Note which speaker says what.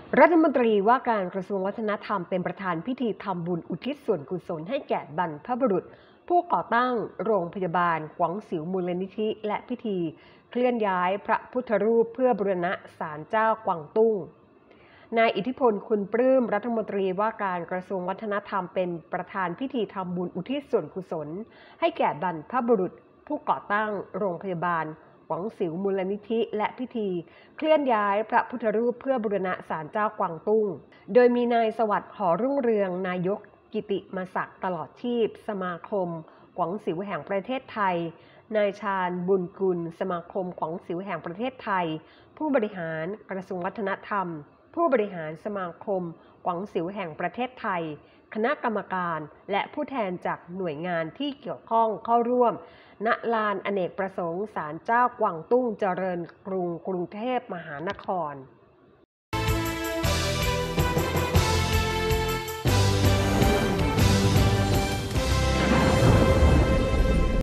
Speaker 1: รัฐมนตรีว่าการกระทรวงวัฒนธรรมเป็นประธานพิธีทำบุญอุทิศส่วนกุศลให้แก่บรรพบุรุษผู้ก่อตั้งโรงพยาบาลกวางสิวมูลนิธิและพิธีเคลื่อนย้ายพระพุทธรูปเพื่อบูรณะศาลเจ้ากวางตุ้งนายอิทธิพลคุณปลื้มรัฐมนตรีว่าการกระทรวงวัฒนธรรมเป็นประธานพิธีทำบุญอุทิศส่วนกุศลให้แก่บรรพบุรุษผู้ก่อตั้งโรงพยาบาลกวางสิวมูลนิธิและพิธีเคลื่อนย้ายพระพุทธรูปเพื่อบูรณะศาลเจ้ากวางตุ้งโดยมีนายสวัสดิ์หอรุ่งเรืองนายกกิติมศักดิ์ตลอดชีพสมาคมกวางสิวแห่งประเทศไทยนายชาญบุญกุลสมาคมกวางสิวแห่งประเทศไทยผู้บริหารกระทรวงวัฒนธรรมผู้บริหารสมาคมกวางสิวแห่งประเทศไทยคณะกรรมการและผู้แทนจากหน่วยงานที่เกี่ยวข้องเข้าร่วมณลานอเนกประสงค์ศาลเจ้ากวางตุ้งเจริญกรุงกรุงเทพมหานคร